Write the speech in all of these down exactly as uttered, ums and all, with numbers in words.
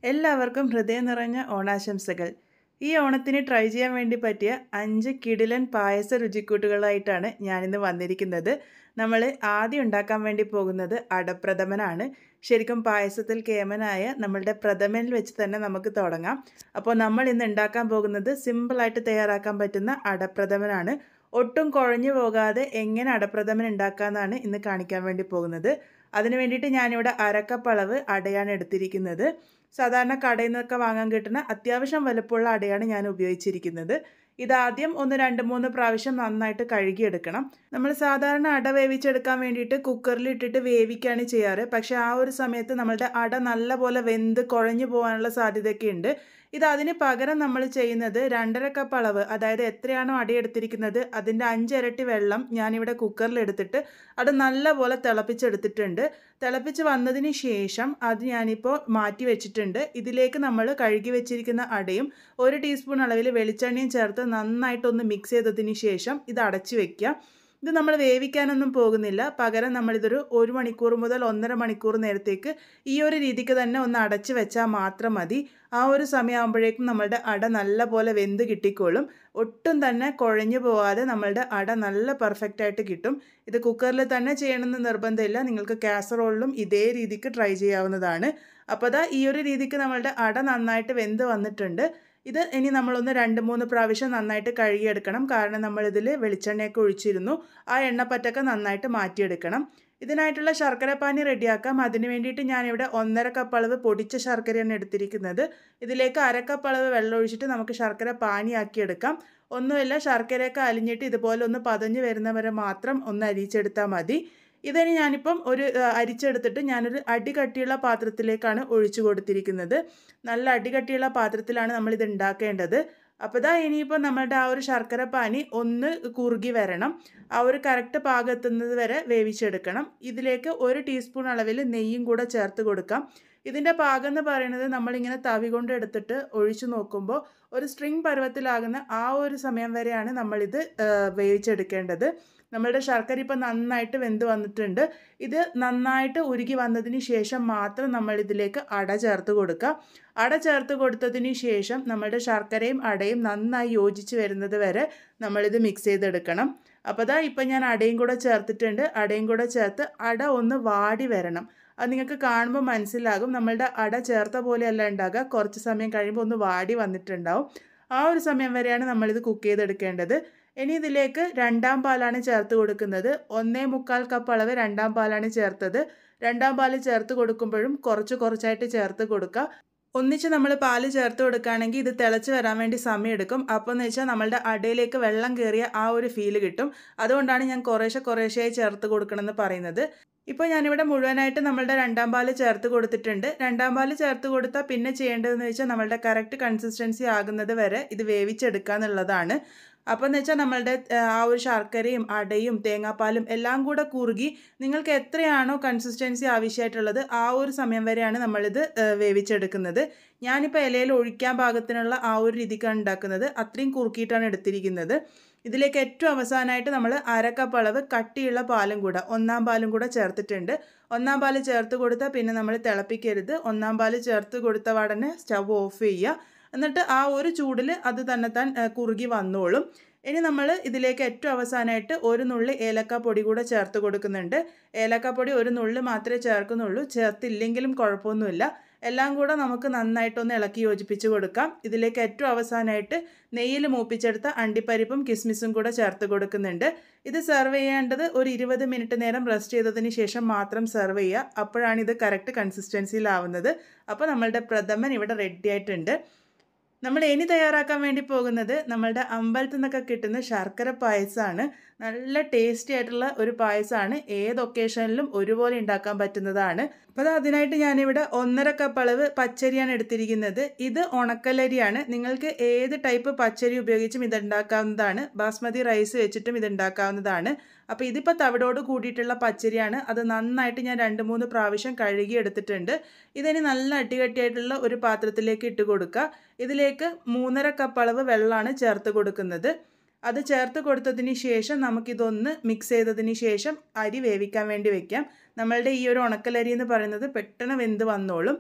എല്ലാവർക്കും ഹൃദയം നിറഞ്ഞ ഓണാശംസകൾ. ഈ ഓണത്തിന് ട്രൈ ചെയ്യാൻ വേണ്ടി പറ്റിയ അഞ്ച് കിടിലൻ പായസ രുചിക്കൂട്ടുകളായിട്ടാണ് ഞാനിന്ന് വന്നിരിക്കുന്നത്. നമ്മൾ ആദ്യം ഉണ്ടാക്കാൻ വേണ്ടി പോകുന്നത് അടപ്രഥമനാണ്. ശരിക്കും പായസത്തിൽ കേമനായ നമ്മളുടെ പ്രഥമനിൽ വെച്ച് തന്നെ നമുക്ക് തുടങ്ങാം. അപ്പോൾ നമ്മൾ ഇന്ന് ഉണ്ടാക്കാൻ പോകുന്നത് സിമ്പിളായിട്ട് തയ്യാറാക്കാൻ പറ്റുന്ന അടപ്രഥമനാണ്. ഒട്ടും കുഴഞ്ഞു പോകാതെ എങ്ങനെ അടപ്രഥമൻ ഉണ്ടാക്കാമെന്നാണ് ഇന്ന് കാണിക്കാൻ വേണ്ടി പോകുന്നത്. അതിന് വേണ്ടിയിട്ട് ഞാനിവിടെ അരക്കപ്പ് അളവ് അടയാണ് എടുത്തിരിക്കുന്നത്. സാധാരണ കടയിൽ നിന്നൊക്കെ വാങ്ങാൻ കിട്ടുന്ന അത്യാവശ്യം വലുപ്പമുള്ള അടയാണ് ഞാൻ ഉപയോഗിച്ചിരിക്കുന്നത്. ഇതാദ്യം ഒന്ന് രണ്ട് മൂന്ന് പ്രാവശ്യം നന്നായിട്ട് കഴുകിയെടുക്കണം. നമ്മൾ സാധാരണ അട വേവിച്ചെടുക്കാൻ വേണ്ടിയിട്ട് കുക്കറിൽ ഇട്ടിട്ട് വേവിക്കുകയാണ് ചെയ്യാറ്. പക്ഷേ ആ ഒരു സമയത്ത് നമ്മളുടെ അട നല്ലപോലെ വെന്ത് കുഴഞ്ഞു പോകാനുള്ള സാധ്യതയൊക്കെ ഉണ്ട്. ഇത് അതിന് പകരം നമ്മൾ ചെയ്യുന്നത് രണ്ടര കപ്പ് അളവ്, അതായത് എത്രയാണോ അട എടുത്തിരിക്കുന്നത് അതിൻ്റെ അഞ്ചിരട്ടി വെള്ളം ഞാനിവിടെ കുക്കറിൽ എടുത്തിട്ട് അത് നല്ലപോലെ തിളപ്പിച്ചെടുത്തിട്ടുണ്ട്. തിളപ്പിച്ച് വന്നതിന് ശേഷം അത് ഞാനിപ്പോൾ മാറ്റി വെച്ചിട്ടുണ്ട്. ഇതിലേക്ക് നമ്മൾ കഴുകി വെച്ചിരിക്കുന്ന അടയും ഒരു ടീസ്പൂൺ അളവിൽ വെളിച്ചെണ്ണയും ചേർത്ത് നന്നായിട്ടൊന്ന് മിക്സ് ചെയ്തതിന് ശേഷം ഇത് അടച്ചു വെക്കുക. ഇത് നമ്മൾ വേവിക്കാനൊന്നും പോകുന്നില്ല. പകരം നമ്മളിതൊരു ഒരു മണിക്കൂർ മുതൽ ഒന്നര മണിക്കൂർ നേരത്തേക്ക് ഈ ഒരു രീതിക്ക് തന്നെ ഒന്ന് അടച്ചു വെച്ചാൽ മാത്രം മതി. ആ ഒരു സമയമാകുമ്പോഴേക്കും നമ്മളുടെ അട നല്ല പോലെ വെന്ത് കിട്ടിക്കോളും. ഒട്ടും തന്നെ കുഴഞ്ഞു പോകാതെ നമ്മളുടെ അട നല്ല പെർഫെക്റ്റ് ആയിട്ട് കിട്ടും. ഇത് കുക്കറിൽ തന്നെ ചെയ്യണമെന്ന് നിർബന്ധമില്ല. നിങ്ങൾക്ക് കാസറോളിലും ഇതേ രീതിക്ക് ട്രൈ ചെയ്യാവുന്നതാണ്. അപ്പോൾ അതാ ഈ ഒരു രീതിക്ക് നമ്മളുടെ അട നന്നായിട്ട് വെന്ത് വന്നിട്ടുണ്ട്. ഇത് ഇനി നമ്മളൊന്ന് രണ്ട് മൂന്ന് പ്രാവശ്യം നന്നായിട്ട് കഴുകിയെടുക്കണം. കാരണം നമ്മളിതിൽ വെളിച്ചെണ്ണയൊക്കെ ഒഴിച്ചിരുന്നു. ആ എണ്ണപ്പറ്റൊക്കെ നന്നായിട്ട് മാറ്റിയെടുക്കണം. ഇതിനായിട്ടുള്ള ശർക്കര പാനി റെഡിയാക്കാം. അതിന് വേണ്ടിയിട്ട് ഞാനിവിടെ ഒന്നര കപ്പ് അളവ് പൊടിച്ച ശർക്കരയാണ് എടുത്തിരിക്കുന്നത്. ഇതിലേക്ക് അരക്കപ്പ് അളവ് വെള്ളം ഒഴിച്ചിട്ട് നമുക്ക് ശർക്കര പാനിയാക്കിയെടുക്കാം. ഒന്നുമില്ല, ശർക്കരയൊക്കെ അലിഞ്ഞിട്ട് ഇതുപോലെ ഒന്ന് പതഞ്ഞ് വരുന്നവരെ മാത്രം ഒന്ന് അരിച്ചെടുത്താൽ മതി. ഇതിന് ഞാനിപ്പം ഒരു അരിച്ചെടുത്തിട്ട് ഞാനൊരു അടികട്ടിയുള്ള പാത്രത്തിലേക്കാണ് ഒഴിച്ചു കൊടുത്തിരിക്കുന്നത്. നല്ല അടികട്ടിയുള്ള പാത്രത്തിലാണ് നമ്മളിത് ഉണ്ടാക്കേണ്ടത്. അപ്പോൾ ഇതാ ഇനിയിപ്പോൾ നമ്മളുടെ ആ ഒരു ശർക്കര പാനി ഒന്ന് കുറുകി വരണം. ആ ഒരു കറക്റ്റ് പാകം എത്തുന്നത് വരെ വേവിച്ചെടുക്കണം. ഇതിലേക്ക് ഒരു ടീസ്പൂൺ അളവിൽ നെയ്യും കൂടെ ചേർത്ത് കൊടുക്കാം. ഇതിൻ്റെ പാകം എന്ന് പറയുന്നത് നമ്മളിങ്ങനെ തവി കൊണ്ട് എടുത്തിട്ട് ഒഴിച്ചു നോക്കുമ്പോൾ ഒരു സ്ട്രിങ് പരുവത്തിലാകുന്ന ആ ഒരു സമയം വരെയാണ് നമ്മളിത് വേവിച്ചെടുക്കേണ്ടത്. നമ്മളുടെ ശർക്കര ഇപ്പോൾ നന്നായിട്ട് വെന്ത് വന്നിട്ടുണ്ട്. ഇത് നന്നായിട്ട് ഉരുകി വന്നതിന് ശേഷം മാത്രം നമ്മളിതിലേക്ക് അട ചേർത്ത് കൊടുക്കുക. അട ചേർത്ത് കൊടുത്തതിന് ശേഷം നമ്മളുടെ ശർക്കരയും അടയും നന്നായി യോജിച്ച് വരുന്നത് വരെ നമ്മളിത് മിക്സ് ചെയ്തെടുക്കണം. അപ്പോൾ ദാ ഇപ്പം ഞാൻ അടയും കൂടെ ചേർത്തിട്ടുണ്ട്. അടയും കൂടെ ചേർത്ത് അട ഒന്ന് വാടി വരണം. അത് നിങ്ങൾക്ക് കാണുമ്പോൾ മനസ്സിലാകും. നമ്മളുടെ അട ചേർത്ത പോലെയല്ല ഉണ്ടാകുക. കുറച്ച് സമയം കഴിയുമ്പോൾ ഒന്ന് വാടി വന്നിട്ടുണ്ടാവും. ആ ഒരു സമയം വരെയാണ് നമ്മളിത് കുക്ക് ചെയ്തെടുക്കേണ്ടത്. ഇനി ഇതിലേക്ക് രണ്ടാം പാലാണ് ചേർത്ത് കൊടുക്കുന്നത്. ഒന്നേ മുക്കാൽ കപ്പ് അളവ് രണ്ടാം പാലാണ് ചേർത്തത്. രണ്ടാം പാൽ ചേർത്ത് കൊടുക്കുമ്പോഴും കുറച്ച് കുറച്ചായിട്ട് ചേർത്ത് കൊടുക്കുക. ഒന്നിച്ച് നമ്മൾ പാല് ചേർത്ത് കൊടുക്കുകയാണെങ്കിൽ ഇത് തിളച്ച് വരാൻ വേണ്ടി സമയമെടുക്കും. അപ്പോൾ എന്ന് വെച്ചാൽ നമ്മളുടെ അടയിലേക്ക് വെള്ളം കയറിയ ആ ഒരു ഫീല് കിട്ടും. അതുകൊണ്ടാണ് ഞാൻ കുറേശ്ശെ കുറേശ്ശെയായി ചേർത്ത് കൊടുക്കണമെന്ന് പറയുന്നത്. ഇപ്പോൾ ഞാനിവിടെ മുഴുവനായിട്ട് നമ്മളുടെ രണ്ടാം പാല് ചേർത്ത് കൊടുത്തിട്ടുണ്ട്. രണ്ടാം പാല് ചേർത്ത് കൊടുത്താൽ പിന്നെ ചെയ്യേണ്ടതെന്ന് വെച്ചാൽ നമ്മളുടെ കറക്റ്റ് കൺസിസ്റ്റൻസി ആകുന്നത് വരെ ഇത് വേവിച്ചെടുക്കുക എന്നുള്ളതാണ്. അപ്പോൾ എന്ന് വെച്ചാൽ നമ്മളുടെ ആ ഒരു ശർക്കരയും അടയും തേങ്ങാപ്പാലും എല്ലാം കൂടെ കുറുകി നിങ്ങൾക്ക് എത്രയാണോ കൺസിസ്റ്റൻസി ആവശ്യമായിട്ടുള്ളത് ആ ഒരു സമയം വരെയാണ് നമ്മളിത് വേവിച്ചെടുക്കുന്നത്. ഞാനിപ്പോൾ ഇലയിൽ ഒഴിക്കാൻ പാകത്തിനുള്ള ആ ഒരു രീതിക്കാണ് ഉണ്ടാക്കുന്നത്. അത്രയും കുറുക്കിയിട്ടാണ് എടുത്തിരിക്കുന്നത്. ഇതിലേക്ക് ഏറ്റവും അവസാനമായിട്ട് നമ്മൾ അരക്കപ്പ് അളവ് കട്ടിയുള്ള പാലും കൂടെ ഒന്നാം പാലും കൂടെ ചേർത്തിട്ടുണ്ട്. ഒന്നാം പാല് ചേർത്ത് കൊടുത്താൽ പിന്നെ നമ്മൾ തിളപ്പിക്കരുത്. ഒന്നാം പാല് ചേർത്ത് കൊടുത്ത ഉടനെ സ്റ്റവ് ഓഫ് ചെയ്യുക. എന്നിട്ട് ആ ഒരു ചൂടിൽ അത് തന്നെ താൻ കുറുകി വന്നോളും. ഇനി നമ്മൾ ഇതിലേക്ക് ഏറ്റവും അവസാനമായിട്ട് ഒരു നുള്ളി ഏലക്കാപ്പൊടി കൂടെ ചേർത്ത് കൊടുക്കുന്നുണ്ട്. ഏലക്കാപ്പൊടി ഒരു നുള്ളി മാത്രമേ ചേർക്കുന്നുള്ളൂ. ചേർത്തില്ലെങ്കിലും കുഴപ്പമൊന്നുമില്ല. എല്ലാം കൂടെ നമുക്ക് നന്നായിട്ടൊന്ന് ഇളക്കി യോജിപ്പിച്ച് കൊടുക്കാം. ഇതിലേക്ക് ഏറ്റവും അവസാനമായിട്ട് നെയ്യിൽ മൂപ്പിച്ചെടുത്ത അണ്ടിപ്പരിപ്പും കിസ്മിസും കൂടെ ചേർത്ത് കൊടുക്കുന്നുണ്ട്. ഇത് സെർവ് ചെയ്യേണ്ടത് ഒരു ഇരുപത് മിനിറ്റ് നേരം റെസ്റ്റ് ചെയ്തതിന് ശേഷം മാത്രം സെർവ് ചെയ്യുക. അപ്പോഴാണ് ഇത് കറക്റ്റ് കൺസിസ്റ്റൻസിയിലാവുന്നത്. അപ്പോൾ നമ്മളുടെ പ്രഥമൻ ഇവിടെ റെഡി ആയിട്ടുണ്ട്. നമ്മൾ ഇനി തയ്യാറാക്കാൻ വേണ്ടി പോകുന്നത് നമ്മളുടെ അമ്പലത്തിൽ നിന്നൊക്കെ കിട്ടുന്ന ശർക്കര പായസമാണ്. നല്ല ടേസ്റ്റി ആയിട്ടുള്ള ഒരു പായസമാണ്. ഏത് ഒക്കേഷനിലും ഒരുപോലെ ഉണ്ടാക്കാൻ പറ്റുന്നതാണ്. അപ്പോൾ അതിനായിട്ട് ഞാനിവിടെ ഒന്നര കപ്പ് അളവ് പച്ചരിയാണ് എടുത്തിരിക്കുന്നത്. ഇത് ഉണക്കലരിയാണ്. നിങ്ങൾക്ക് ഏത് ടൈപ്പ് പച്ചരി ഉപയോഗിച്ചും ഇത് ഉണ്ടാക്കാവുന്നതാണ്. ബാസ്മതി റൈസ് വെച്ചിട്ടും ഇത് ഉണ്ടാക്കാവുന്നതാണ്. അപ്പോൾ ഇതിപ്പോൾ തവിടോട് കൂടിയിട്ടുള്ള പച്ചരിയാണ്. അത് നന്നായിട്ട് ഞാൻ രണ്ട് മൂന്ന് പ്രാവശ്യം കഴുകി എടുത്തിട്ടുണ്ട്. ഇതിന് നല്ല അടികട്ടിയായിട്ടുള്ള ഒരു പാത്രത്തിലേക്ക് ഇട്ട് കൊടുക്കുക. ഇതിലേക്ക് മൂന്നര കപ്പ് അളവ് വെള്ളമാണ് ചേർത്ത് കൊടുക്കുന്നത്. അത് ചേർത്ത് കൊടുത്തതിന് ശേഷം നമുക്കിതൊന്ന് മിക്സ് ചെയ്തതിന് ശേഷം അരി വേവിക്കാൻ വേണ്ടി വെക്കാം. നമ്മളുടെ ഈ ഒരു ഉണക്കലരി എന്ന് പറയുന്നത് പെട്ടെന്ന് വെന്ത് വന്നോളും.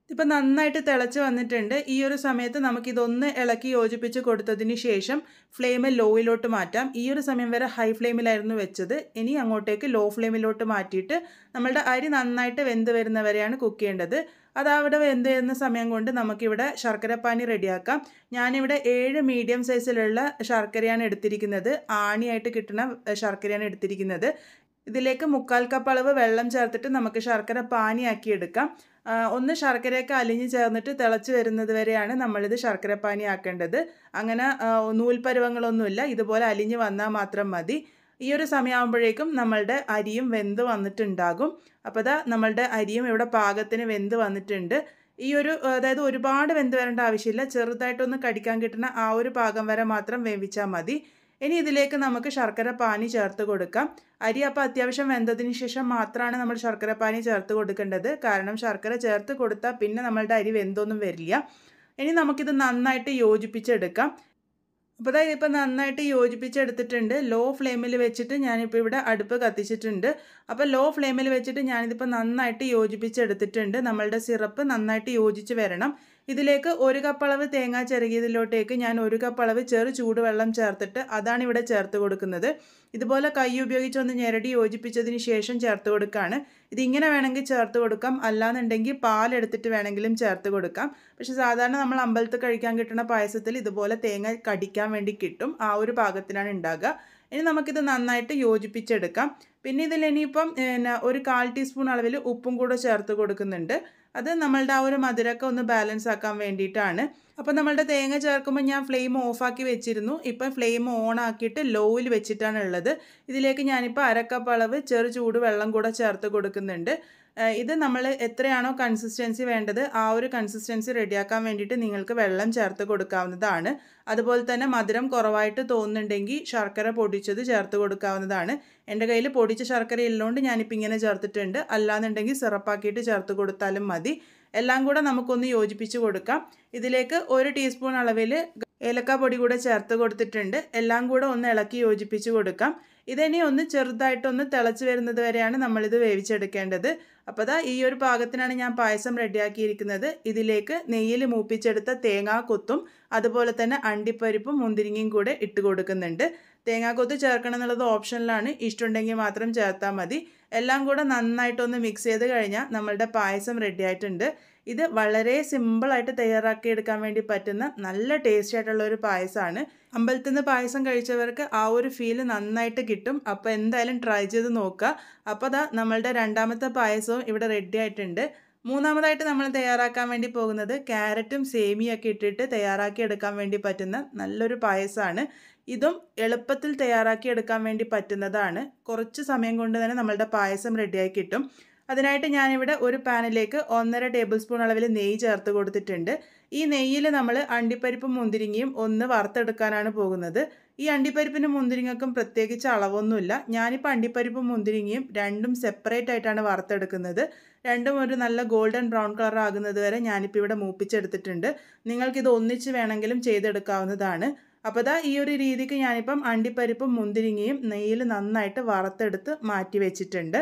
ഇപ്പോൾ നന്നായിട്ട് തിളച്ച് വന്നിട്ടുണ്ട്. ഈ ഒരു സമയത്ത് നമുക്കിതൊന്ന് ഇളക്കി യോജിപ്പിച്ച് കൊടുത്തതിന് ശേഷം ഫ്ലെയിം ലോയിലോട്ട് മാറ്റാം. ഈ ഒരു സമയം വരെ ഹൈ ഫ്ലെയിമിലായിരുന്നു വെച്ചത്. ഇനി അങ്ങോട്ടേക്ക് ലോ ഫ്ലെയിമിലോട്ട് മാറ്റിയിട്ട് നമ്മളുടെ അരി നന്നായിട്ട് വെന്ത് വരുന്നവരെയാണ് കുക്ക് ചെയ്യേണ്ടത്. അതവിടെ വെന്ത് വരുന്ന സമയം കൊണ്ട് നമുക്കിവിടെ ശർക്കരപ്പാനി റെഡിയാക്കാം. ഞാനിവിടെ ഏഴ് മീഡിയം സൈസിലുള്ള ശർക്കരയാണ് എടുത്തിരിക്കുന്നത്. ആണിയായിട്ട് കിട്ടുന്ന ശർക്കരയാണ് എടുത്തിരിക്കുന്നത്. ഇതിലേക്ക് മുക്കാൽ കപ്പ് അളവ് വെള്ളം ചേർത്തിട്ട് നമുക്ക് ശർക്കര പാനിയാക്കി എടുക്കാം. ഒന്ന് ശർക്കരയൊക്കെ അലിഞ്ഞ് ചേർന്നിട്ട് തിളച്ച് വരുന്നത് വരെയാണ് നമ്മളിത് ശർക്കര പാനി ആക്കേണ്ടത്. അങ്ങനെ നൂൽപ്പരുവങ്ങളൊന്നുമില്ല, ഇതുപോലെ അലിഞ്ഞ് വന്നാൽ മാത്രം മതി. ഈ ഒരു സമയമാകുമ്പോഴേക്കും നമ്മളുടെ അരിയും വെന്ത് വന്നിട്ടുണ്ടാകും. അപ്പോൾ ദാ നമ്മളുടെ അരിയും ഇവിടെ പാകത്തിന് വെന്ത് വന്നിട്ടുണ്ട്. ഈ ഒരു അതായത് ഒരുപാട് വെന്ത് വരേണ്ട ആവശ്യമില്ല, ചെറുതായിട്ടൊന്ന് കടിക്കാൻ കിട്ടുന്ന ആ ഒരു പാകം വരെ മാത്രം വേവിച്ചാൽ മതി. ഇനി ഇതിലേക്ക് നമുക്ക് ശർക്കര പാനി ചേർത്ത് കൊടുക്കാം. അരി അപ്പോൾ അത്യാവശ്യം വെന്തതിന് ശേഷം മാത്രമാണ് നമ്മൾ ശർക്കര പാനി ചേർത്ത് കൊടുക്കേണ്ടത്. കാരണം ശർക്കര ചേർത്ത് കൊടുത്താൽ പിന്നെ നമ്മളുടെ അരി വെന്തൊന്നും വരില്ല. ഇനി നമുക്കിത് നന്നായിട്ട് യോജിപ്പിച്ചെടുക്കാം. അപ്പോൾ അതായത് ഇപ്പോൾ നന്നായിട്ട് യോജിപ്പിച്ചെടുത്തിട്ടുണ്ട്. ലോ ഫ്ലെയിമിൽ വെച്ചിട്ട് ഞാനിപ്പോൾ ഇവിടെ അടുപ്പ് കത്തിച്ചിട്ടുണ്ട്. അപ്പോൾ ലോ ഫ്ലെയിമിൽ വെച്ചിട്ട് ഞാനിതിപ്പോൾ നന്നായിട്ട് യോജിപ്പിച്ചെടുത്തിട്ടുണ്ട്. നമ്മളുടെ സിറപ്പ് നന്നായിട്ട് യോജിച്ച് വരണം. ഇതിലേക്ക് ഒരു കപ്പ് അളവ് തേങ്ങ ചിരകിയതിലോട്ടേക്ക് ഞാൻ ഒരു കപ്പ് അളവ് ചെറു ചൂടുവെള്ളം ചേർത്തിട്ട് അതാണ് ഇവിടെ ചേർത്ത് കൊടുക്കുന്നത്. ഇതുപോലെ കൈ ഉപയോഗിച്ച് ഒന്ന് ഞെരടി യോജിപ്പിച്ചതിന് ശേഷം ചേർത്ത് കൊടുക്കുകയാണ്. ഇതിങ്ങനെ വേണമെങ്കിൽ ചേർത്ത് കൊടുക്കാം, അല്ലാന്നുണ്ടെങ്കിൽ പാലെടുത്തിട്ട് വേണമെങ്കിലും ചേർത്ത് കൊടുക്കാം. പക്ഷെ സാധാരണ നമ്മൾ അമ്പലത്തിൽ കഴിക്കാൻ കിട്ടുന്ന പായസത്തിൽ ഇതുപോലെ തേങ്ങ കടിക്കാൻ വേണ്ടി കിട്ടും. ആ ഒരു പാകത്തിലാണ് ഉണ്ടാകുക. ഇനി നമുക്കിത് നന്നായിട്ട് യോജിപ്പിച്ചെടുക്കാം. പിന്നെ ഇതിൽ ഇനിയിപ്പം പിന്നെ ഒരു കാൽ ടീസ്പൂൺ അളവിൽ ഉപ്പും കൂടെ ചേർത്ത് കൊടുക്കുന്നുണ്ട്. അത് നമ്മളുടെ ആ ഒരു മധുരമൊക്കെ ഒന്ന് ബാലൻസ് ആക്കാൻ വേണ്ടിയിട്ടാണ്. അപ്പോൾ നമ്മളുടെ തേങ്ങ ചേർക്കുമ്പോൾ ഞാൻ ഫ്ലെയിം ഓഫാക്കി വെച്ചിരുന്നു. ഇപ്പം ഫ്ലെയിം ഓൺ ആക്കിയിട്ട് ലോയിൽ വെച്ചിട്ടാണ് ഉള്ളത്. ഇതിലേക്ക് ഞാനിപ്പോൾ അരക്കപ്പ് അളവ് ചെറു ചൂട് വെള്ളം കൂടെ ചേർത്ത് കൊടുക്കുന്നുണ്ട്. ഇത് നമ്മൾ എത്രയാണോ കൺസിസ്റ്റൻസി വേണ്ടത് ആ ഒരു കൺസിസ്റ്റൻസി റെഡിയാക്കാൻ വേണ്ടിയിട്ട് നിങ്ങൾക്ക് വെള്ളം ചേർത്ത് കൊടുക്കാവുന്നതാണ്. അതുപോലെ തന്നെ മധുരം കുറവായിട്ട് തോന്നുന്നുണ്ടെങ്കിൽ ശർക്കര പൊടിച്ചത് ചേർത്ത് കൊടുക്കാവുന്നതാണ്. എൻ്റെ കയ്യിൽ പൊടിച്ച ശർക്കര ഉള്ളതുകൊണ്ട് ഞാനിപ്പോൾ ഇങ്ങനെ ചേർത്തിട്ടുണ്ട്. അല്ലാന്നുണ്ടെങ്കിൽ സിറപ്പാക്കിയിട്ട് ചേർത്ത് കൊടുത്താലും മതി. എല്ലാം കൂടെ നമുക്കൊന്ന് യോജിപ്പിച്ച് കൊടുക്കാം. ഇതിലേക്ക് ഒരു ടീസ്പൂൺ അളവിൽ ഏലക്ക പൊടി കൂടെ ചേർത്ത് കൊടുത്തിട്ടുണ്ട്. എല്ലാം കൂടെ ഒന്ന് ഇളക്കി യോജിപ്പിച്ച് കൊടുക്കാം. ഇതിനി ഒന്ന് ചെറുതായിട്ടൊന്ന് തിളച്ച് വരുന്നത് വരെയാണ് നമ്മളിത് വേവിച്ചെടുക്കേണ്ടത്. അപ്പോൾ ദാ ഈ ഒരു പാകത്തിനാണ് ഞാൻ പായസം റെഡിയാക്കിയിരിക്കുന്നത്. ഇതിലേക്ക് നെയ്യിൽ മൂപ്പിച്ചെടുത്ത തേങ്ങാക്കൊത്തും അതുപോലെ തന്നെ അണ്ടിപ്പരിപ്പും മുന്തിരിങ്ങയും കൂടെ ഇട്ട് കൊടുക്കുന്നുണ്ട്. തേങ്ങാക്കൊത്ത് ചേർക്കണം എന്നുള്ളത് ഓപ്ഷനിലാണ്, ഇഷ്ടമുണ്ടെങ്കിൽ മാത്രം ചേർത്താൽ മതി. എല്ലാം കൂടെ നന്നായിട്ടൊന്ന് മിക്സ് ചെയ്ത് കഴിഞ്ഞാൽ നമ്മളുടെ പായസം റെഡി ആയിട്ടുണ്ട്. ഇത് വളരെ സിമ്പിളായിട്ട് തയ്യാറാക്കിയെടുക്കാൻ വേണ്ടി പറ്റുന്ന നല്ല ടേസ്റ്റി ആയിട്ടുള്ള ഒരു പായസമാണ്. അമ്പലത്തിൽ നിന്ന് പായസം കഴിച്ചവർക്ക് ആ ഒരു ഫീൽ നന്നായിട്ട് കിട്ടും. അപ്പോൾ എന്തായാലും ട്രൈ ചെയ്ത് നോക്കുക. അപ്പോൾ അതാ നമ്മളുടെ രണ്ടാമത്തെ പായസവും ഇവിടെ റെഡി ആയിട്ടുണ്ട്. മൂന്നാമതായിട്ട് നമ്മൾ തയ്യാറാക്കാൻ വേണ്ടി പോകുന്നത് ക്യാരറ്റും സേമിയൊക്കെ ഇട്ടിട്ട് തയ്യാറാക്കി എടുക്കാൻ വേണ്ടി പറ്റുന്ന നല്ലൊരു പായസമാണ്. ഇതും എളുപ്പത്തിൽ തയ്യാറാക്കി എടുക്കാൻ വേണ്ടി പറ്റുന്നതാണ്. കുറച്ച് സമയം കൊണ്ട് തന്നെ നമ്മളുടെ പായസം റെഡിയായി കിട്ടും. അതിനായിട്ട് ഞാനിവിടെ ഒരു പാനിലേക്ക് ഒന്നര ടേബിൾ സ്പൂൺ അളവിൽ നെയ്യ് ചേർത്ത് കൊടുത്തിട്ടുണ്ട്. ഈ നെയ്യിൽ നമ്മൾ അണ്ടിപ്പരിപ്പും മുന്തിരിങ്ങയും ഒന്ന് വറുത്തെടുക്കാനാണ് പോകുന്നത്. ഈ അണ്ടിപ്പരിപ്പിനും മുന്തിരിങ്ങക്കും പ്രത്യേകിച്ച് അളവൊന്നുമില്ല. ഞാനിപ്പോൾ അണ്ടിപ്പരിപ്പും മുന്തിരിങ്ങയും രണ്ടും സെപ്പറേറ്റ് ആയിട്ടാണ് വറുത്തെടുക്കുന്നത്. രണ്ടും ഒരു നല്ല ഗോൾഡൻ ബ്രൗൺ കളർ ആകുന്നത് വരെ ഞാനിപ്പോൾ ഇവിടെ മൂപ്പിച്ചെടുത്തിട്ടുണ്ട്. നിങ്ങൾക്കിത് ഒന്നിച്ച് വേണമെങ്കിലും ചെയ്തെടുക്കാവുന്നതാണ്. അപ്പോൾ ദാ ഈ ഒരു രീതിക്ക് ഞാനിപ്പം അണ്ടിപ്പരിപ്പും മുന്തിരിങ്ങയും നെയ്യിൽ നന്നായിട്ട് വറുത്തെടുത്ത് മാറ്റി വെച്ചിട്ടുണ്ട്.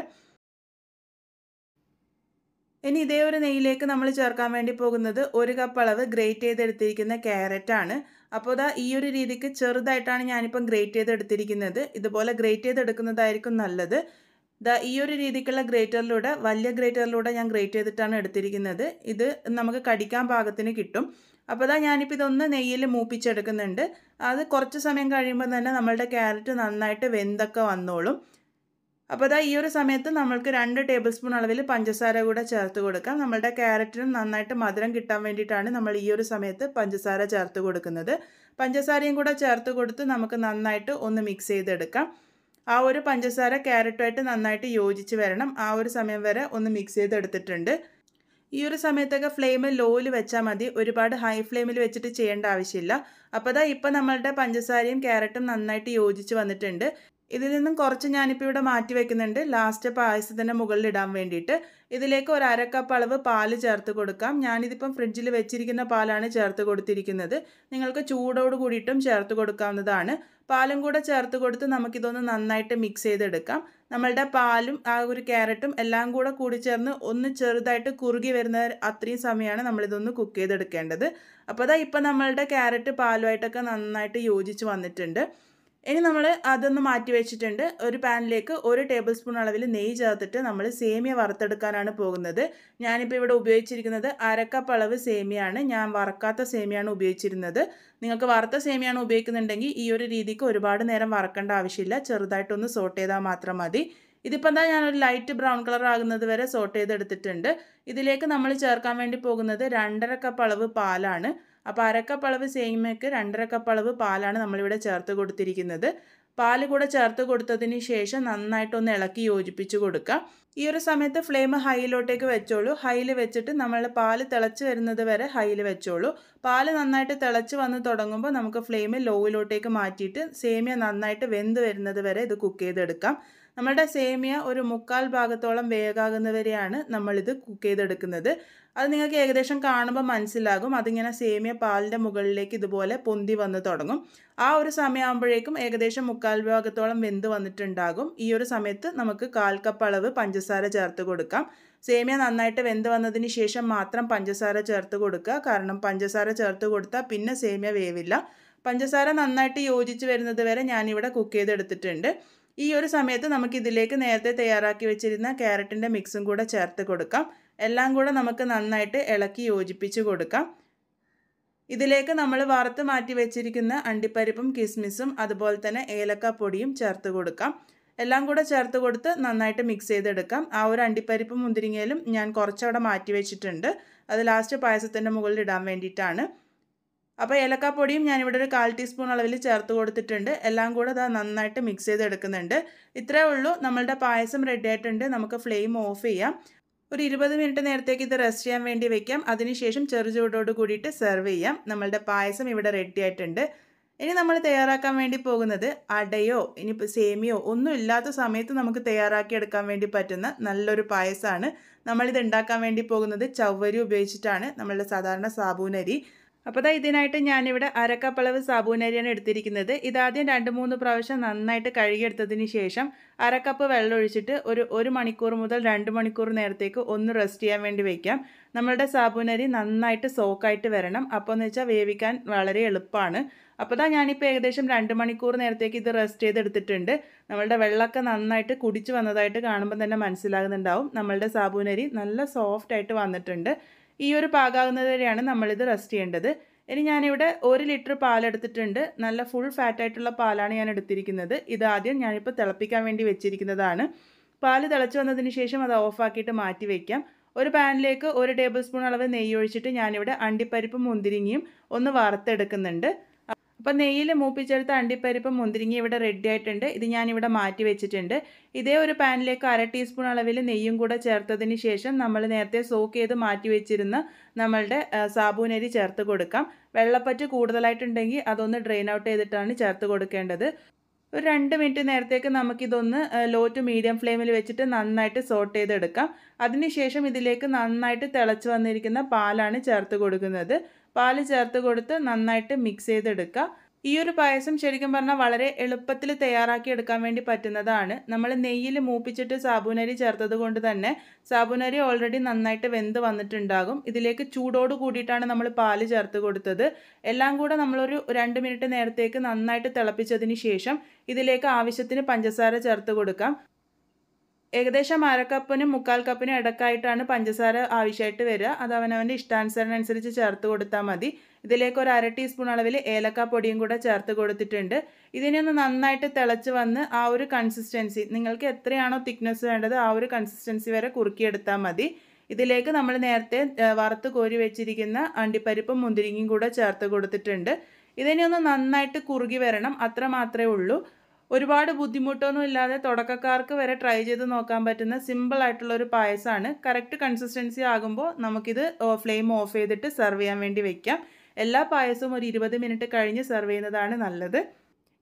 ഇനി ഇതേ ഒരു നെയ്യിലേക്ക് നമ്മൾ ചേർക്കാൻ വേണ്ടി പോകുന്നത് ഒരു കപ്പ് അളവ് ഗ്രേറ്റ് ചെയ്തെടുത്തിരിക്കുന്ന ക്യാരറ്റാണ്. അപ്പോൾ ദാ ഈ ഒരു രീതിക്ക് ചെറുതായിട്ടാണ് ഞാനിപ്പം ഗ്രേറ്റ് ചെയ്തെടുത്തിരിക്കുന്നത്. ഇതുപോലെ ഗ്രേറ്റ് ചെയ്തെടുക്കുന്നതായിരിക്കും നല്ലത്. ദാ ഈ ഒരു രീതിക്കുള്ള ഗ്രേറ്ററിലൂടെ, വലിയ ഗ്രേറ്ററിലൂടെ ഞാൻ ഗ്രേറ്റ് ചെയ്തിട്ടാണ് എടുത്തിരിക്കുന്നത്. ഇത് നമുക്ക് കടിക്കാൻ പാകത്തിന് കിട്ടും. അപ്പോൾ ദാ ഞാനിപ്പോൾ ഇതൊന്ന് നെയ്യിൽ മൂപ്പിച്ചെടുക്കുന്നുണ്ട്. അത് കുറച്ച് സമയം കഴിയുമ്പോൾ തന്നെ നമ്മളുടെ ക്യാരറ്റ് നന്നായിട്ട് വെന്തൊക്കെ വന്നോളും. അപ്പോൾ ദാ ഈ ഒരു സമയത്ത് നമ്മൾക്ക് രണ്ട് ടേബിൾ സ്പൂൺ അളവിൽ പഞ്ചസാര കൂടെ ചേർത്ത് കൊടുക്കാം. നമ്മളുടെ ക്യാരറ്റിനും നന്നായിട്ട് മധുരം കിട്ടാൻ വേണ്ടിയിട്ടാണ് നമ്മൾ ഈ ഒരു സമയത്ത് പഞ്ചസാര ചേർത്ത് കൊടുക്കുന്നത്. പഞ്ചസാരയും കൂടെ ചേർത്ത് കൊടുത്ത് നമുക്ക് നന്നായിട്ട് ഒന്ന് മിക്സ് ചെയ്തെടുക്കാം. ആ ഒരു പഞ്ചസാര ക്യാരറ്റുമായിട്ട് നന്നായിട്ട് യോജിച്ച് വരണം. ആ ഒരു സമയം വരെ ഒന്ന് മിക്സ് ചെയ്തെടുത്തിട്ടുണ്ട്. ഈ ഒരു സമയത്തൊക്കെ ഫ്ലെയിം ലോയിൽ വെച്ചാൽ മതി, ഒരുപാട് ഹൈ ഫ്ലെയിമിൽ വെച്ചിട്ട് ചെയ്യേണ്ട ആവശ്യമില്ല. അപ്പോൾ ദാ ഇപ്പം നമ്മളുടെ പഞ്ചസാരയും ക്യാരറ്റും നന്നായിട്ട് യോജിച്ച് വന്നിട്ടുണ്ട്. ഇതിൽ നിന്നും കുറച്ച് ഞാനിപ്പോൾ ഇവിടെ മാറ്റി വെക്കുന്നുണ്ട് ലാസ്റ്റ് പായസത്തിൻ്റെ മുകളിൽ ഇടാൻ വേണ്ടിയിട്ട്. ഇതിലേക്ക് ഒരു അര കപ്പ് അളവ് പാല് ചേർത്ത് കൊടുക്കാം. ഞാനിതിപ്പം ഫ്രിഡ്ജിൽ വെച്ചിരിക്കുന്ന പാലാണ് ചേർത്ത് കൊടുത്തിരിക്കുന്നത്. നിങ്ങൾക്ക് ചൂടോട് കൂടിയിട്ടും ചേർത്ത് കൊടുക്കാവുന്നതാണ്. പാലും കൂടെ ചേർത്ത് കൊടുത്ത് നമുക്കിതൊന്ന് നന്നായിട്ട് മിക്സ് ചെയ്തെടുക്കാം. നമ്മളുടെ പാലും ആ ഒരു ക്യാരറ്റും എല്ലാം കൂടെ കൂടി ചേർന്ന് ഒന്ന് ചെറുതായിട്ട് കുറുകി വരുന്ന അത്രയും സമയമാണ് നമ്മളിതൊന്ന് കുക്ക് ചെയ്തെടുക്കേണ്ടത്. അപ്പോൾ അതാ ഇപ്പം നമ്മളുടെ ക്യാരറ്റ് പാലുമായിട്ടൊക്കെ നന്നായിട്ട് യോജിച്ച് വന്നിട്ടുണ്ട്. ഇനി നമ്മൾ അതൊന്ന് മാറ്റി വെച്ചിട്ടുണ്ട്. ഒരു പാനിലേക്ക് ഒരു ടേബിൾ സ്പൂൺ അളവിൽ നെയ്യ് ചേർത്തിട്ട് നമ്മൾ സേമിയ വറുത്തെടുക്കാനാണ് പോകുന്നത്. ഞാനിപ്പോൾ ഇവിടെ ഉപയോഗിച്ചിരിക്കുന്നത് അരക്കപ്പ് അളവ് സേമിയാണ്. ഞാൻ വറക്കാത്ത സേമിയാണ് ഉപയോഗിച്ചിരുന്നത്. നിങ്ങൾക്ക് വറുത്ത സേമിയാണ് ഉപയോഗിക്കുന്നുണ്ടെങ്കിൽ ഈ ഒരു രീതിക്ക് ഒരുപാട് നേരം വറക്കേണ്ട ആവശ്യമില്ല. ചെറുതായിട്ടൊന്ന് സോട്ട് ചെയ്താൽ മാത്രം മതി. ഇതിപ്പോൾ എന്താ ഞാനൊരു ലൈറ്റ് ബ്രൗൺ കളർ ആകുന്നത് വരെ സോട്ട് ചെയ്തെടുത്തിട്ടുണ്ട്. ഇതിലേക്ക് നമ്മൾ ചേർക്കാൻ വേണ്ടി പോകുന്നത് രണ്ടര കപ്പ് അളവ് പാലാണ്. അപ്പോൾ അരക്കപ്പ് അളവ് സേമിയയ്ക്ക് രണ്ടര കപ്പ് അളവ് പാലാണ് നമ്മളിവിടെ ചേർത്ത് കൊടുത്തിരിക്കുന്നത്. പാല് കൂടെ ചേർത്ത് കൊടുത്തതിന് ശേഷം നന്നായിട്ടൊന്ന് ഇളക്കി യോജിപ്പിച്ച് കൊടുക്കുക. ഈ ഒരു സമയത്ത് ഫ്ലെയിം ഹൈയിലോട്ടേക്ക് വെച്ചോളൂ. ഹൈയിൽ വെച്ചിട്ട് നമ്മൾ പാല് തിളച്ച് വരുന്നത് വരെ ഹൈയിൽ വെച്ചോളൂ. പാല് നന്നായിട്ട് തിളച്ച് വന്ന് തുടങ്ങുമ്പോൾ നമുക്ക് ഫ്ലെയിം ലോയിലോട്ടേക്ക് മാറ്റിയിട്ട് സേമിയ നന്നായിട്ട് വെന്ത് വരുന്നത് വരെ ഇത് കുക്ക് ചെയ്തെടുക്കാം. നമ്മുടെ സേമിയ ഒരു മുക്കാൽ ഭാഗത്തോളം വേഗാകുന്നവരെയാണ് നമ്മളിത് കുക്ക് ചെയ്തെടുക്കുന്നത്. അത് നിങ്ങൾക്ക് ഏകദേശം കാണുമ്പോൾ മനസ്സിലാകും. അതിങ്ങനെ സേമിയ പാലിൻ്റെ മുകളിലേക്ക് ഇതുപോലെ പൊന്തി വന്ന് തുടങ്ങും. ആ ഒരു സമയമാകുമ്പോഴേക്കും ഏകദേശം മുക്കാൽ ഭാഗത്തോളം വെന്ത് വന്നിട്ടുണ്ടാകും. ഈ ഒരു സമയത്ത് നമുക്ക് കാൽ കപ്പ് അളവ് പഞ്ചസാര ചേർത്ത് കൊടുക്കാം. സേമിയ നന്നായിട്ട് വെന്ത് വന്നതിന് ശേഷം മാത്രം പഞ്ചസാര ചേർത്ത് കൊടുക്കുക. കാരണം പഞ്ചസാര ചേർത്ത് കൊടുത്താൽ പിന്നെ സേമിയ വേവില്ല. പഞ്ചസാര നന്നായിട്ട് യോജിച്ച് വരുന്നത് വരെ ഞാനിവിടെ കുക്ക് ചെയ്തെടുത്തിട്ടുണ്ട്. ഈ ഒരു സമയത്ത് നമുക്കിതിലേക്ക് നേരത്തെ തയ്യാറാക്കി വെച്ചിരുന്ന ക്യാരറ്റിൻ്റെ മിക്സും കൂടെ ചേർത്ത് കൊടുക്കാം. എല്ലാം കൂടെ നമുക്ക് നന്നായിട്ട് ഇളക്കി യോജിപ്പിച്ച് കൊടുക്കാം. ഇതിലേക്ക് നമ്മൾ വറുത്ത് മാറ്റി വെച്ചിരിക്കുന്ന അണ്ടിപ്പരിപ്പും കിസ്മിസും അതുപോലെ തന്നെ ഏലക്കാപ്പൊടിയും ചേർത്ത് കൊടുക്കാം. എല്ലാം കൂടെ ചേർത്ത് കൊടുത്ത് നന്നായിട്ട് മിക്സ് ചെയ്തെടുക്കാം. ആ ഒരു അണ്ടിപ്പരിപ്പും മുന്തിരിങ്ങയിലും ഞാൻ കുറച്ചവിടെ മാറ്റി വെച്ചിട്ടുണ്ട്. അത് ലാസ്റ്റ് പായസത്തിൻ്റെ മുകളിൽ ഇടാൻ വേണ്ടിയിട്ടാണ്. അപ്പോൾ ഏലക്കാപ്പൊടിയും ഞാനിവിടെ ഒരു കാൽ ടീസ്പൂൺ അളവിൽ ചേർത്ത് കൊടുത്തിട്ടുണ്ട്. എല്ലാം കൂടെ അത് നന്നായിട്ട് മിക്സ് ചെയ്തെടുക്കുന്നുണ്ട്. ഇത്രയേ ഉള്ളൂ, നമ്മളുടെ പായസം റെഡി ആയിട്ടുണ്ട്. നമുക്ക് ഫ്ലെയിം ഓഫ് ചെയ്യാം. ഒരു ഇരുപത് മിനിറ്റ് നേരത്തേക്ക് ഇത് റെസ്റ്റ് ചെയ്യാൻ വേണ്ടി വെക്കാം. അതിനുശേഷം ചെറു ചൂടോട് കൂടിയിട്ട് സെർവ് ചെയ്യാം. നമ്മളുടെ പായസം ഇവിടെ റെഡി ആയിട്ടുണ്ട്. ഇനി നമ്മൾ തയ്യാറാക്കാൻ വേണ്ടി പോകുന്നത് അടയോ ഇനിയിപ്പോൾ സേമിയോ ഒന്നും ഇല്ലാത്ത സമയത്ത് നമുക്ക് തയ്യാറാക്കി എടുക്കാൻ വേണ്ടി പറ്റുന്ന നല്ലൊരു പായസമാണ്. നമ്മളിത് ഉണ്ടാക്കാൻ വേണ്ടി പോകുന്നത് ചവ്വരി ഉപയോഗിച്ചിട്ടാണ്. നമ്മളുടെ സാധാരണ സാബൂനരി. അപ്പോൾ ദാ ഇതിനായിട്ട് ഞാനിവിടെ അരക്കപ്പളവ് സാബൂനരിയാണ് എടുത്തിരിക്കുന്നത്. ഇതാദ്യം രണ്ട് മൂന്ന് പ്രാവശ്യം നന്നായിട്ട് കഴുകിയെടുത്തതിന് ശേഷം അരക്കപ്പ് വെള്ളം ഒഴിച്ചിട്ട് ഒരു ഒരു മണിക്കൂർ മുതൽ രണ്ട് മണിക്കൂർ നേരത്തേക്ക് ഒന്ന് റെസ്റ്റ് ചെയ്യാൻ വേണ്ടി വയ്ക്കാം. നമ്മളുടെ സാബൂനരി നന്നായിട്ട് സോക്കായിട്ട് വരണം. അപ്പോൾ എന്ന് വെച്ചാൽ വേവിക്കാൻ വളരെ എളുപ്പമാണ്. അപ്പോൾ ദാ ഞാനിപ്പോൾ ഏകദേശം രണ്ട് മണിക്കൂർ നേരത്തേക്ക് ഇത് റെസ്റ്റ് ചെയ്തെടുത്തിട്ടുണ്ട്. നമ്മളുടെ വെള്ളമൊക്കെ നന്നായിട്ട് കുടിച്ച് വന്നതായിട്ട് കാണുമ്പോൾ തന്നെ മനസ്സിലാകുന്നുണ്ടാവും. നമ്മളുടെ സാബൂനരി നല്ല സോഫ്റ്റായിട്ട് വന്നിട്ടുണ്ട്. ഈ ഒരു പാകാകുന്നത് വരെയാണ് നമ്മളിത് റെസ്റ്റ് ചെയ്യേണ്ടത്. ഇനി ഞാനിവിടെ ഒരു ലിറ്റർ പാലെടുത്തിട്ടുണ്ട്. നല്ല ഫുൾ ഫാറ്റായിട്ടുള്ള പാലാണ് ഞാൻ എടുത്തിരിക്കുന്നത്. ഇതാദ്യം ഞാനിപ്പോൾ തിളപ്പിക്കാൻ വേണ്ടി വെച്ചിരിക്കുന്നതാണ്. പാല് തിളച്ച് വന്നതിന് ശേഷം അത് ഓഫാക്കിയിട്ട് മാറ്റി വയ്ക്കാം. ഒരു പാനിലേക്ക് ഒരു ടേബിൾ സ്പൂൺ അളവ് നെയ്യ് ഒഴിച്ചിട്ട് ഞാനിവിടെ അണ്ടിപ്പരിപ്പും മുന്തിരിങ്ങയും ഒന്ന് വറുത്തെടുക്കുന്നുണ്ട്. അപ്പോൾ നെയ്യിൽ മൂപ്പിച്ചെടുത്ത അണ്ടിപ്പരിപ്പും മുന്തിരിങ്ങയും ഇവിടെ റെഡി ആയിട്ടുണ്ട്. ഇത് ഞാനിവിടെ മാറ്റി വെച്ചിട്ടുണ്ട്. ഇതേ ഒരു പാനിലേക്ക് അര ടീസ്പൂൺ അളവിൽ നെയ്യും കൂടെ ചേർത്തതിന് ശേഷം നമ്മൾ നേരത്തെ സോക്ക് ചെയ്ത് മാറ്റി വെച്ചിരുന്ന നമ്മളുടെ സാബൂനരി ചേർത്ത് കൊടുക്കാം. വെള്ളപ്പറ്റ് കൂടുതലായിട്ടുണ്ടെങ്കിൽ അതൊന്ന് ഡ്രെയിൻ ഔട്ട് ചെയ്തിട്ടാണ് ചേർത്ത് കൊടുക്കേണ്ടത്. ഒരു രണ്ട് മിനിറ്റ് നേരത്തേക്ക് നമുക്കിതൊന്ന് ലോ ടു മീഡിയം ഫ്ലെയിമിൽ വെച്ചിട്ട് നന്നായിട്ട് സോട്ട് ചെയ്തെടുക്കാം. അതിനുശേഷം ഇതിലേക്ക് നന്നായിട്ട് തിളച്ച് വന്നിരിക്കുന്ന പാലാണ് ചേർത്ത് കൊടുക്കുന്നത്. പാല് ചേർത്ത് കൊടുത്ത് നന്നായിട്ട് മിക്സ് ചെയ്തെടുക്കുക. ഈ ഒരു പായസം ശരിക്കും പറഞ്ഞാൽ വളരെ എളുപ്പത്തിൽ തയ്യാറാക്കി എടുക്കാൻ വേണ്ടി പറ്റുന്നതാണ്. നമ്മൾ നെയ്യിൽ മൂപ്പിച്ചിട്ട് സാബൂനരി ചേർത്തത് കൊണ്ട് തന്നെ സാബൂനരി ഓൾറെഡി നന്നായിട്ട് വെന്ത് വന്നിട്ടുണ്ടാകും. ഇതിലേക്ക് ചൂടോട് കൂടിയിട്ടാണ് നമ്മൾ പാല് ചേർത്ത് കൊടുത്തത്. എല്ലാം കൂടെ നമ്മളൊരു രണ്ട് മിനിറ്റ് നേരത്തേക്ക് നന്നായിട്ട് തിളപ്പിച്ചതിന് ശേഷം ഇതിലേക്ക് ആവശ്യത്തിന് പഞ്ചസാര ചേർത്ത് കൊടുക്കാം. ഏകദേശം അരക്കപ്പിനും മുക്കാൽ കപ്പിനും ഇടക്കായിട്ടാണ് പഞ്ചസാര ആവശ്യമായിട്ട് വരിക. അത് അവനവൻ്റെ ഇഷ്ടാനുസരണം അനുസരിച്ച് ചേർത്ത് കൊടുത്താൽ മതി. ഇതിലേക്ക് ഒരു അര ടീസ്പൂൺ അളവിൽ ഏലക്കാപ്പൊടിയും കൂടെ ചേർത്ത് കൊടുത്തിട്ടുണ്ട്. ഇതിനെ ഒന്ന് നന്നായിട്ട് തിളച്ച് വന്ന് ആ ഒരു കൺസിസ്റ്റൻസി, നിങ്ങൾക്ക് എത്രയാണോ തിക്നെസ് വേണ്ടത് ആ ഒരു കൺസിസ്റ്റൻസി വരെ കുറുക്കിയെടുത്താൽ മതി. ഇതിലേക്ക് നമ്മൾ നേരത്തെ വറുത്ത് കോരി വെച്ചിരിക്കുന്ന അണ്ടിപ്പരിപ്പും മുന്തിരിങ്ങയും കൂടെ ചേർത്ത് കൊടുത്തിട്ടുണ്ട്. ഇതിനെ ഒന്ന് നന്നായിട്ട് കുറുകി വരണം, അത്ര മാത്രമേ ഉള്ളൂ. ഒരുപാട് ബുദ്ധിമുട്ടൊന്നും ഇല്ലാതെ തുടക്കക്കാർക്ക് വരെ ട്രൈ ചെയ്ത് നോക്കാൻ പറ്റുന്ന സിമ്പിൾ ആയിട്ടുള്ള ഒരു പായസമാണ്. കറക്റ്റ് കൺസിസ്റ്റൻസി ആകുമ്പോൾ നമുക്കിത് ഫ്ലെയിം ഓഫ് ചെയ്തിട്ട് സെർവ് ചെയ്യാൻ വേണ്ടി വെക്കാം. എല്ലാ പായസവും ഒരു ഇരുപത് മിനിറ്റ് കഴിഞ്ഞ് സെർവ് ചെയ്യുന്നതാണ് നല്ലത്.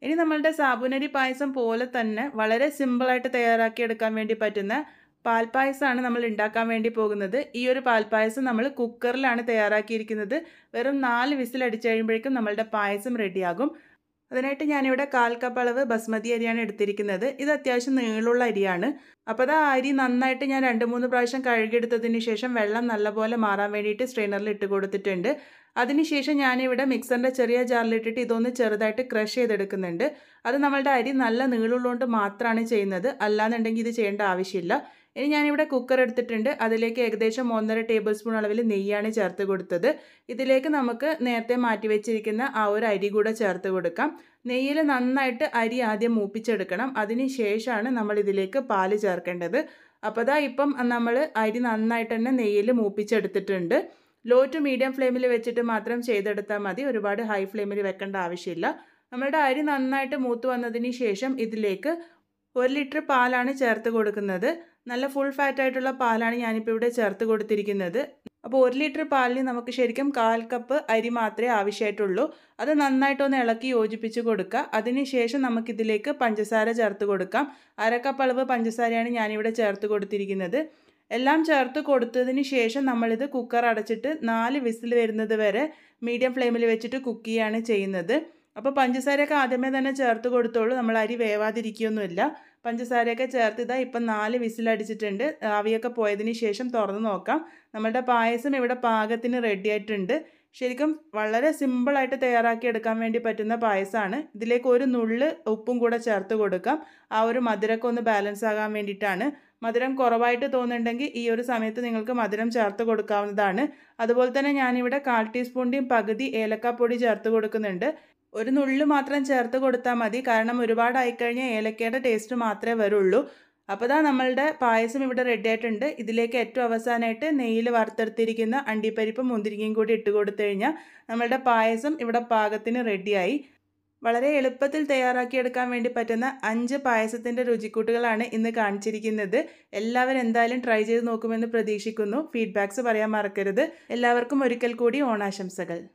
ഇനി നമ്മളുടെ സാബുനരി പായസം പോലെ തന്നെ വളരെ സിമ്പിളായിട്ട് തയ്യാറാക്കിയെടുക്കാൻ വേണ്ടി പറ്റുന്ന പാൽപ്പായസമാണ് നമ്മൾ ഉണ്ടാക്കാൻ വേണ്ടി പോകുന്നത്. ഈ ഒരു പാൽപ്പായസം നമ്മൾ കുക്കറിലാണ് തയ്യാറാക്കിയിരിക്കുന്നത്. വെറും നാല് വിസിൽ അടിച്ചു കഴിയുമ്പോഴേക്കും നമ്മളുടെ പായസം റെഡിയാകും. അതിനായിട്ട് ഞാനിവിടെ കാൽ കപ്പ് അളവ് ബസ്മതി അരിയാണ് എടുത്തിരിക്കുന്നത്. ഇത് അത്യാവശ്യം നീളമുള്ള അരിയാണ്. അപ്പോൾ അത് ആ അരി നന്നായിട്ട് ഞാൻ രണ്ട് മൂന്ന് പ്രാവശ്യം കഴുകിയെടുത്തതിന് ശേഷം വെള്ളം നല്ലപോലെ മാറാൻ വേണ്ടിയിട്ട് സ്ട്രെയിനറിൽ ഇട്ട് കൊടുത്തിട്ടുണ്ട്. അതിനുശേഷം ഞാനിവിടെ മിക്സറിൻ്റെ ചെറിയ ജാറിലിട്ടിട്ട് ഇതൊന്ന് ചെറുതായിട്ട് ക്രഷ് ചെയ്തെടുക്കുന്നുണ്ട്. അത് നമ്മളുടെ അരി നല്ല നീളമുള്ളതുകൊണ്ട് മാത്രമാണ് ചെയ്യുന്നത്, അല്ലാന്നുണ്ടെങ്കിൽ ഇത് ചെയ്യേണ്ട ആവശ്യമില്ല. ഇനി ഞാനിവിടെ കുക്കർ എടുത്തിട്ടുണ്ട്. അതിലേക്ക് ഏകദേശം ഒന്നര ടേബിൾ സ്പൂൺ അളവിൽ നെയ്യാണ് ചേർത്ത് കൊടുത്തത്. ഇതിലേക്ക് നമുക്ക് നേരത്തെ മാറ്റി വെച്ചിരിക്കുന്ന ആ ഒരു അരി കൂടെ ചേർത്ത് കൊടുക്കാം. നെയ്യിൽ നന്നായിട്ട് അരി ആദ്യം മൂപ്പിച്ചെടുക്കണം. അതിന് ശേഷമാണ് നമ്മൾ ഇതിലേക്ക് പാല് ചേർക്കേണ്ടത്. അപ്പോൾ ദാ ഇപ്പം നമ്മൾ അരി നന്നായിട്ട് തന്നെ നെയ്യിൽ മൂപ്പിച്ചെടുത്തിട്ടുണ്ട്. ലോ ടു മീഡിയം ഫ്ലെയിമിൽ വെച്ചിട്ട് മാത്രം ചെയ്തെടുത്താൽ മതി. ഒരുപാട് ഹൈ ഫ്ലെയിമിൽ വെക്കേണ്ട ആവശ്യമില്ല. നമ്മളുടെ അരി നന്നായിട്ട് മൂത്ത് വന്നതിന് ശേഷം ഇതിലേക്ക് ഒരു ലിറ്റർ പാലാണ് ചേർത്ത് കൊടുക്കുന്നത്. നല്ല ഫുൾ ഫാറ്റ് ആയിട്ടുള്ള പാലാണ് ഞാനിപ്പോൾ ഇവിടെ ചേർത്ത് കൊടുത്തിരിക്കുന്നത്. അപ്പോൾ ഒരു ലിറ്റർ പാലിന് നമുക്ക് ശരിക്കും കാൽ കപ്പ് അരി മാത്രമേ ആവശ്യമായിട്ടുള്ളൂ. അത് നന്നായിട്ടൊന്ന് ഇളക്കി യോജിപ്പിച്ച് കൊടുക്കുക. അതിനുശേഷം നമുക്കിതിലേക്ക് പഞ്ചസാര ചേർത്ത് കൊടുക്കാം. അര കപ്പ് അളവ് പഞ്ചസാരയാണ് ഞാനിവിടെ ചേർത്ത് കൊടുത്തിരിക്കുന്നത്. എല്ലാം ചേർത്ത് കൊടുത്തതിന് ശേഷം നമ്മളിത് കുക്കർ അടച്ചിട്ട് നാല് വിസിൽ വരുന്നത് വരെ മീഡിയം ഫ്ലെയിമിൽ വെച്ചിട്ട് കുക്ക് ചെയ്യുകയാണ് ചെയ്യുന്നത്. അപ്പോൾ പഞ്ചസാരയൊക്കെ ആദ്യമേ തന്നെ ചേർത്ത് കൊടുത്തോളൂ, നമ്മൾ അരി വേവാതിരിക്കുകയൊന്നുമില്ല. പഞ്ചസാരയൊക്കെ ചേർത്ത് ഇതാ ഇപ്പം നാല് വിസിലടിച്ചിട്ടുണ്ട്. ആവിയൊക്കെ പോയതിന് ശേഷം തുറന്ന് നോക്കാം. നമ്മളുടെ പായസം ഇവിടെ പാകത്തിന് റെഡി ആയിട്ടുണ്ട്. ശരിക്കും വളരെ സിമ്പിളായിട്ട് തയ്യാറാക്കി എടുക്കാൻ വേണ്ടി പറ്റുന്ന പായസമാണ്. ഇതിലേക്ക് ഒരു നുള്ള് ഉപ്പും കൂടെ ചേർത്ത് കൊടുക്കാം. ആ ഒരു മധുരമൊക്കെ ഒന്ന് ബാലൻസ് ആകാൻ വേണ്ടിയിട്ടാണ്. മധുരം കുറവായിട്ട് തോന്നുന്നുണ്ടെങ്കിൽ ഈ ഒരു സമയത്ത് നിങ്ങൾക്ക് മധുരം ചേർത്ത് കൊടുക്കാവുന്നതാണ്. അതുപോലെ തന്നെ ഞാനിവിടെ കാൽ ടീസ്പൂണിൻ്റെയും പകുതി ഏലക്കാപ്പൊടി ചേർത്ത് കൊടുക്കുന്നുണ്ട്. ഒരു നുള്ളു മാത്രം ചേർത്ത് കൊടുത്താൽ മതി, കാരണം ഒരുപാട് ആയിക്കഴിഞ്ഞാൽ ഏലക്കയുടെ ടേസ്റ്റ് മാത്രമേ വരുള്ളൂ. അപ്പോൾ ദാ നമ്മളുടെ പായസം ഇവിടെ റെഡി ആയിട്ടുണ്ട്. ഇതിലേക്ക് ഏറ്റവും അവസാനമായിട്ട് നെയ്യിൽ വറുത്തെടുത്തിരിക്കുന്ന അണ്ടിപ്പരിപ്പും മുന്തിരിങ്ങയും കൂടി ഇട്ട് കൊടുത്തു കഴിഞ്ഞാൽ നമ്മളുടെ പായസം ഇവിടെ പാകത്തിന് റെഡിയായി. വളരെ എളുപ്പത്തിൽ തയ്യാറാക്കിയെടുക്കാൻ വേണ്ടി പറ്റുന്ന അഞ്ച് പായസത്തിൻ്റെ രുചിക്കൂട്ടുകളാണ് ഇന്ന് കാണിച്ചിരിക്കുന്നത്. എല്ലാവരും എന്തായാലും ട്രൈ ചെയ്ത് നോക്കുമെന്ന് പ്രതീക്ഷിക്കുന്നു. ഫീഡ്ബാക്ക്സ് പറയാൻ മറക്കരുത്. എല്ലാവർക്കും ഒരിക്കൽ കൂടി ഓണാശംസകൾ.